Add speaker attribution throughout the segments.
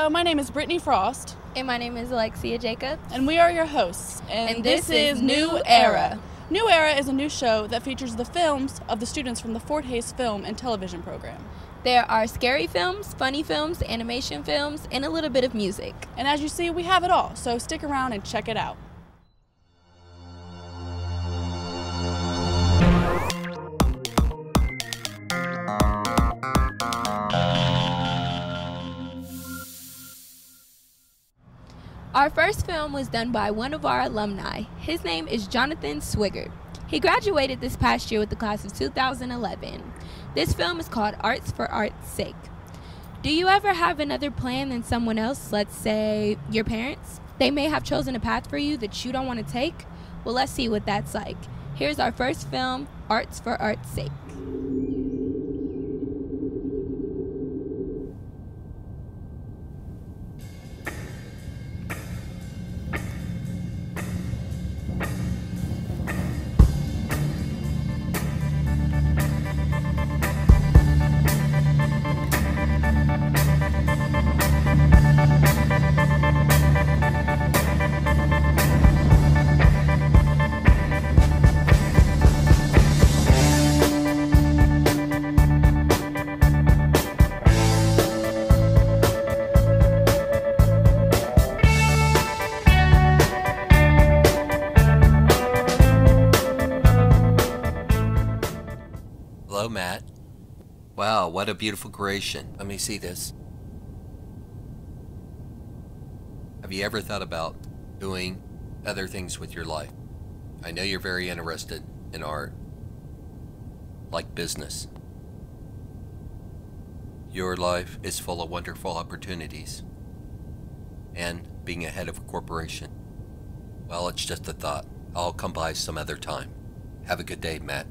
Speaker 1: Hello, my name is Brittany Frost.
Speaker 2: And my name is Alexia Jacobs.
Speaker 1: And we are your hosts.
Speaker 2: And this is New Era.
Speaker 1: New Era is a new show that features the films of the students from the Fort Hays Film and Television Program.
Speaker 2: There are scary films, funny films, animation films, and a little bit of music.
Speaker 1: And as you see, we have it all, so stick around and check it out.
Speaker 2: Our first film was done by one of our alumni. His name is Jonathan Swigert. He graduated this past year with the class of 2011. This film is called Arts for Art's Sake. Do you ever have another plan than someone else, let's say your parents? They may have chosen a path for you that you don't want to take. Well, let's see what that's like. Here's our first film, Arts for Art's Sake.
Speaker 3: Hello, Matt. Wow, what a beautiful creation. Let me see this. Have you ever thought about doing other things with your life? I know you're very interested in art, like business. Your life is full of wonderful opportunities, and being a head of a corporation. Well, it's just a thought. I'll come by some other time. Have a good day, Matt.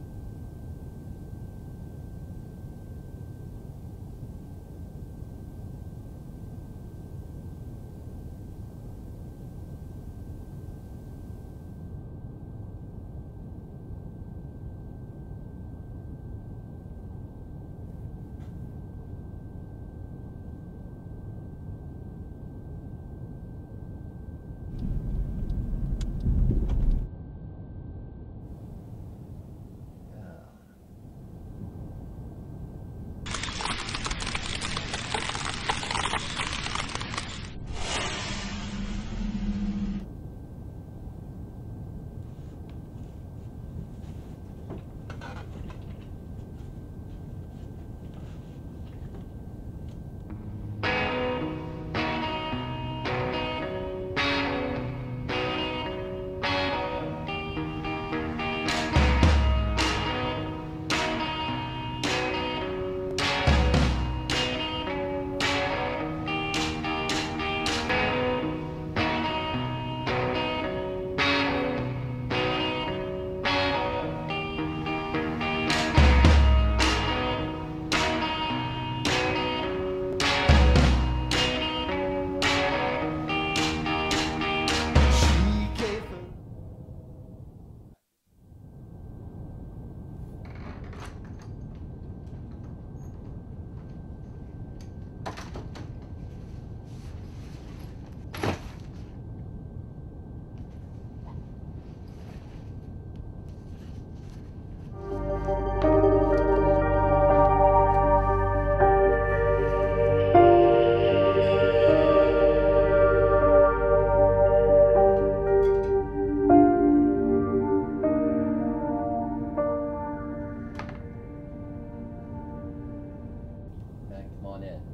Speaker 3: Come on in.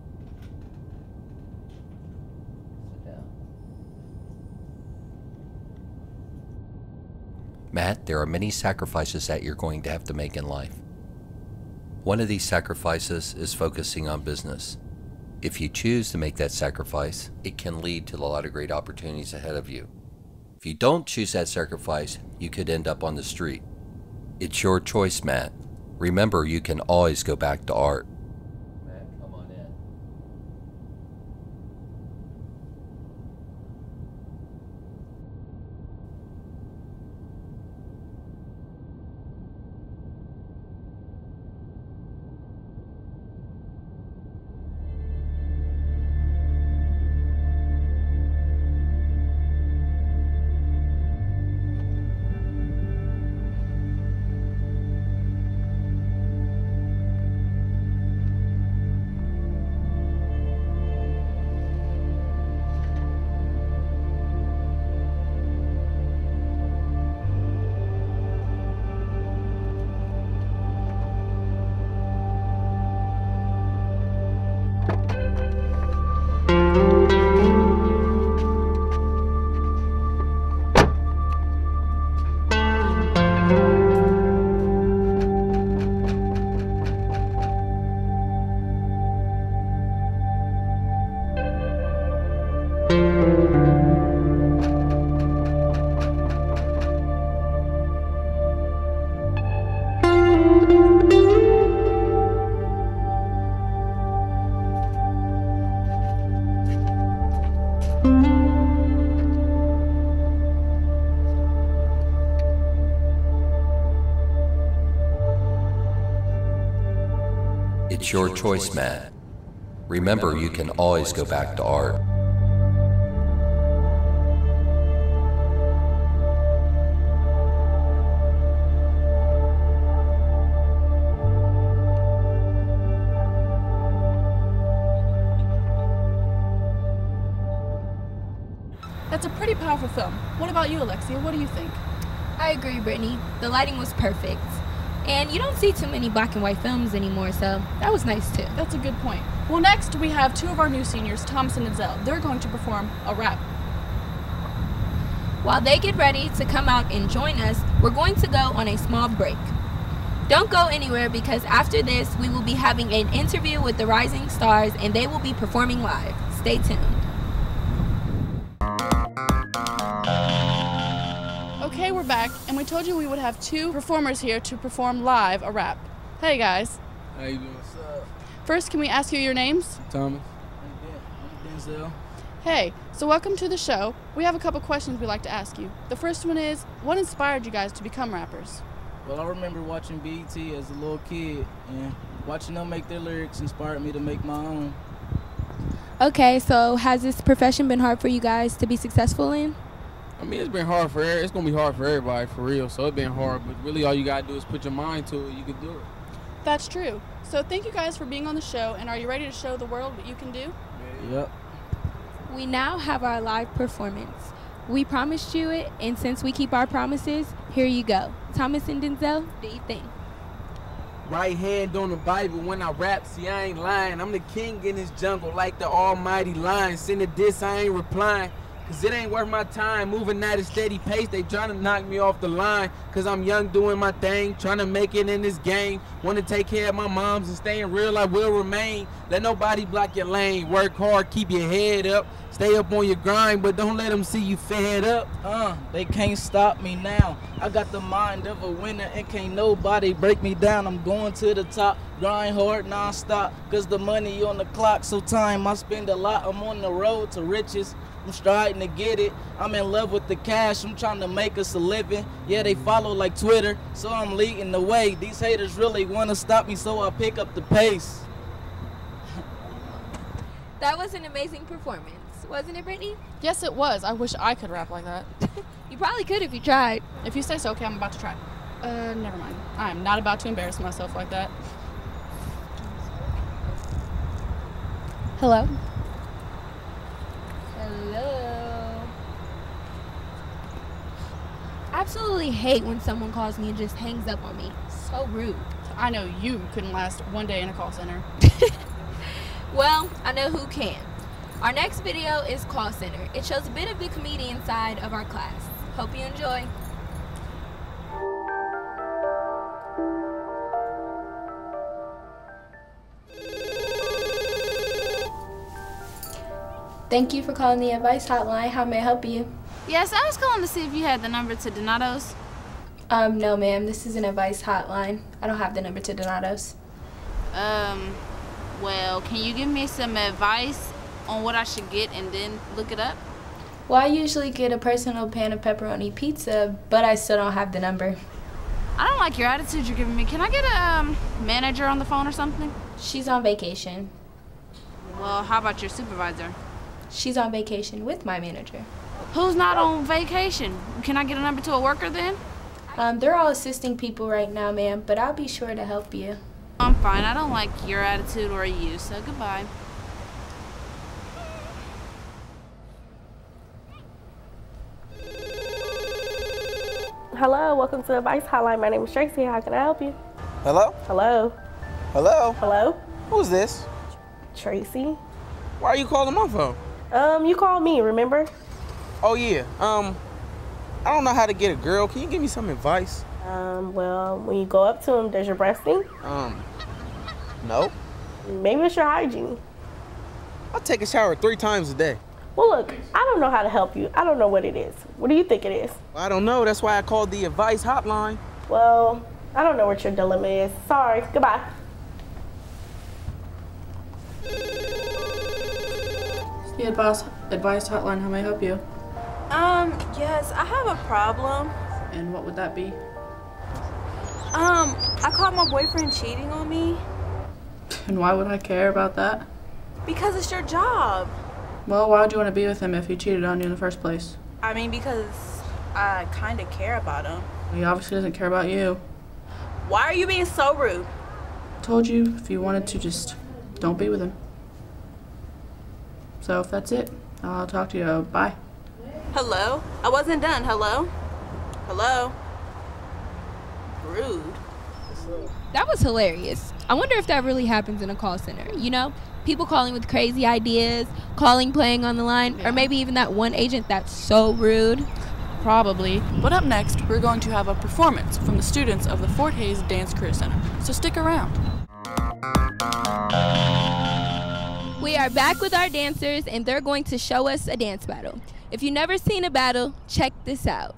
Speaker 3: Sit down. Matt, there are many sacrifices that you're going to have to make in life. One of these sacrifices is focusing on business. If you choose to make that sacrifice, it can lead to a lot of great opportunities ahead of you. If you don't choose that sacrifice, you could end up on the street. It's your choice, Matt. Remember, you can always go back to art. Matt, come on in. It's your choice, Matt. Remember, you can always go back to art.
Speaker 1: That's a pretty powerful film. What about you, Alexia? What do you think?
Speaker 2: I agree, Brittany. The lighting was perfect. And you don't see too many black and white films anymore, so that was nice too.
Speaker 1: That's a good point. Well, next we have two of our new seniors, Thomas and Denzel. They're going to perform a rap.
Speaker 2: While they get ready to come out and join us, we're going to go on a small break. Don't go anywhere because after this, we will be having an interview with the Rising Stars and they will be performing live. Stay tuned.
Speaker 1: Okay, we're back, and we told you we would have two performers here to perform live a rap. Hey guys.
Speaker 4: How you doing? What's up?
Speaker 1: First, can we ask you your names?
Speaker 4: Thomas. I'm Denzel.
Speaker 1: Hey, so welcome to the show. We have a couple questions we'd like to ask you. The first one is, what inspired you guys to become rappers?
Speaker 4: Well, I remember watching BET as a little kid, and watching them make their lyrics inspired me to make my own.
Speaker 2: Okay, so has this profession been hard for you guys to be successful in?
Speaker 5: I mean, it's been hard for it's gonna be hard for everybody, for real. So it's been hard, but really all you gotta do is put your mind to it. You can do it.
Speaker 1: That's true. So thank you guys for being on the show, and are you ready to show the world what you can do?
Speaker 4: Yep.
Speaker 2: We now have our live performance. We promised you it, and since we keep our promises, here you go. Thomas and Denzel, do you think?
Speaker 6: Right hand on the Bible when I rap, see I ain't lying. I'm the king in this jungle like the almighty lion. Send a diss, I ain't replying. Cause it ain't worth my time, moving at a steady pace. They tryna knock me off the line. Cause I'm young doing my thing, tryna make it in this game. Wanna take care of my moms and staying real, I will remain. Let nobody block your lane. Work hard, keep your head up. Stay up on your grind, but don't let them see you fed up.
Speaker 4: They can't stop me now. I got the mind of a winner and can't nobody break me down. I'm going to the top, grind hard non-stop. Cause the money on the clock, so time I spend a lot. I'm on the road to riches. I'm striving to get it. I'm in love with the cash. I'm trying to make us a living. Yeah, they follow like Twitter, so I'm leading the way. These haters really want to stop me, so I pick up the pace.
Speaker 2: That was an amazing performance, wasn't it, Brittany?
Speaker 1: Yes, it was. I wish I could rap like that.
Speaker 2: You probably could if you tried.
Speaker 1: If you say so, okay, I'm about to try. Never mind. I'm not about to embarrass myself like that.
Speaker 2: Hello? Hello? I absolutely hate when someone calls me and just hangs up on me. So rude.
Speaker 1: I know you couldn't last one day in a call center.
Speaker 2: Well, I know who can. Our next video is Call Center. It shows a bit of the comedian side of our class. Hope you enjoy. Thank you for calling the advice hotline. How may I help you?
Speaker 7: Yes, I was calling to see if you had the number to Donato's.
Speaker 2: No, ma'am. This is an advice hotline. I don't have the number to Donato's.
Speaker 7: Well, can you give me some advice on what I should get and then look it up?
Speaker 2: Well, I usually get a personal pan of pepperoni pizza, but I still don't have the number.
Speaker 7: I don't like your attitude you're giving me. Can I get a manager on the phone or something?
Speaker 2: She's on vacation.
Speaker 7: Well, how about your supervisor?
Speaker 2: She's on vacation with my manager.
Speaker 7: Who's not on vacation? Can I get a number to a worker then?
Speaker 2: They're all assisting people right now, ma'am, but I'll be sure to help you.
Speaker 7: I'm fine. I don't like your attitude or you, so goodbye.
Speaker 8: Hello, welcome to Advice Hotline. My name is Tracy. How can I help you?
Speaker 9: Hello?
Speaker 8: Hello?
Speaker 9: Hello?
Speaker 8: Hello?
Speaker 9: Who's this?
Speaker 8: Tracy?
Speaker 6: Why are you calling my phone?
Speaker 8: You called me, remember?
Speaker 6: Oh, yeah. I don't know how to get a girl. Can you give me some advice?
Speaker 8: Well, when you go up to them, does your breath stink?
Speaker 6: No.
Speaker 8: Maybe it's your hygiene.
Speaker 6: I take a shower 3 times a day.
Speaker 8: Well, look, I don't know how to help you. I don't know what it is. What do you think it is?
Speaker 6: I don't know. That's why I called the advice hotline.
Speaker 8: Well, I don't know what your dilemma is. Sorry. Goodbye.
Speaker 1: The advice hotline, how may I help you?
Speaker 9: Yes, I have a problem.
Speaker 1: And what would that be?
Speaker 9: I caught my boyfriend cheating on me.
Speaker 1: And why would I care about that?
Speaker 9: Because it's your job.
Speaker 1: Well, why would you want to be with him if he cheated on you in the first place?
Speaker 9: I mean, because I kind of care about him.
Speaker 1: He obviously doesn't care about you.
Speaker 9: Why are you being so rude?
Speaker 1: I told you, if you wanted to, just don't be with him. So if that's it, I'll talk to you. Bye.
Speaker 9: Hello? I wasn't done. Hello? Hello? Rude.
Speaker 2: That was hilarious. I wonder if that really happens in a call center. You know, people calling with crazy ideas, playing on the line, or maybe even that one agent that's so rude.
Speaker 1: Probably. But up next, we're going to have a performance from the students of the Fort Hays Dance Career Center. So stick around.
Speaker 2: We are back with our dancers, and they're going to show us a dance battle. If you've never seen a battle, check this out.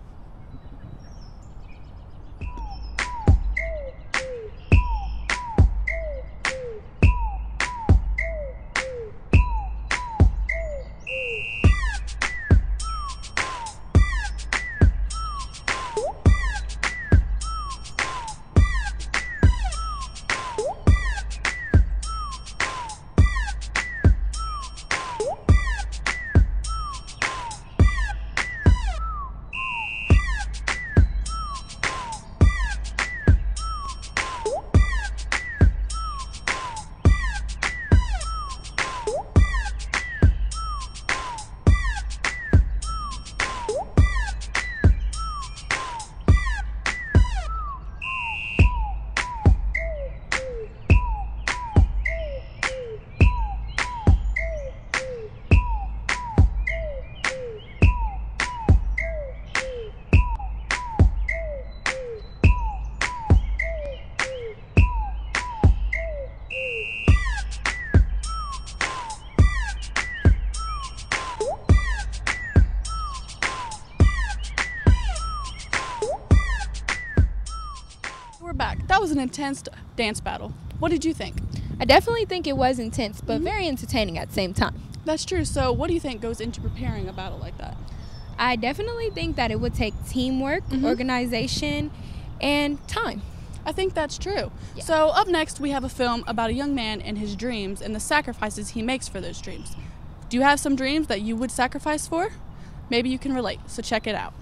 Speaker 1: We're back. That was an intense dance battle. What did you think?
Speaker 2: I definitely think it was intense, but very entertaining at the same time.
Speaker 1: That's true. So what do you think goes into preparing a battle like that?
Speaker 2: I definitely think that it would take teamwork, organization, and time.
Speaker 1: I think that's true. Yeah. So up next, we have a film about a young man and his dreams and the sacrifices he makes for those dreams. Do you have some dreams that you would sacrifice for? Maybe you can relate, so check it out.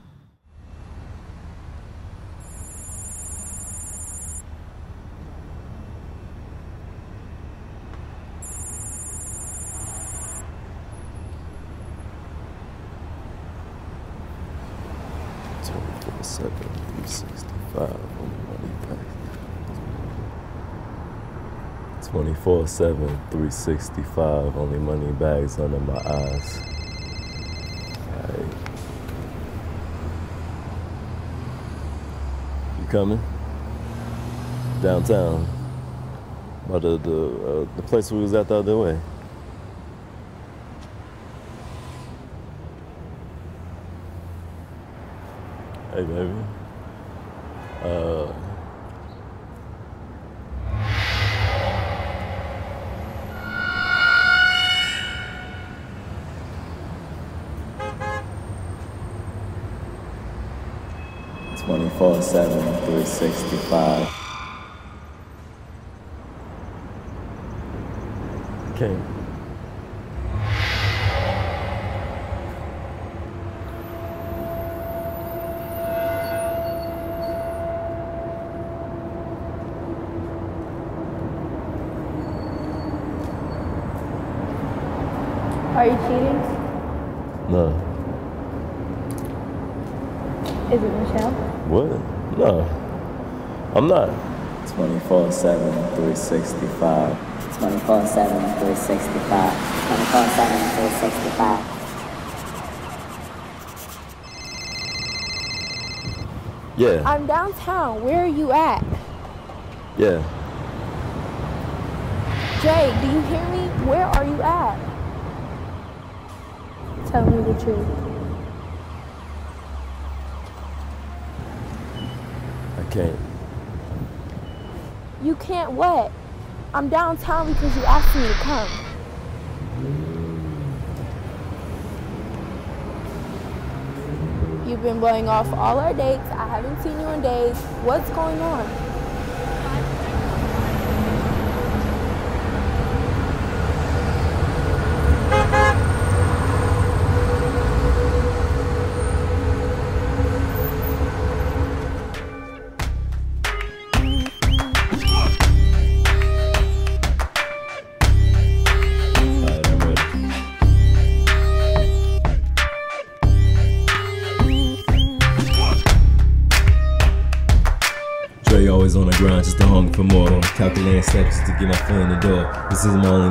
Speaker 10: $24/7/365, only money bags under my eyes. Alright. You coming? Downtown. By the place we was at the other way. Hey, baby. $24/7/365. Okay.
Speaker 8: Are you cheating?
Speaker 10: No.
Speaker 8: Is it Michelle?
Speaker 10: What? No. I'm not. 24/7/365.
Speaker 11: 24/7, 365. 24/7, 365.
Speaker 10: Yeah.
Speaker 2: I'm downtown. Where are you at?
Speaker 10: Yeah.
Speaker 2: Jay, do you hear me? Where are you at? Tell me the truth.
Speaker 10: I can't.
Speaker 2: You can't what? I'm downtown because you asked me to come. You've been blowing off all our dates. I haven't seen you in days. What's going on?
Speaker 10: Dre always on the grind, just a hunger for more. Calculating steps to get my foot in the door. This is my only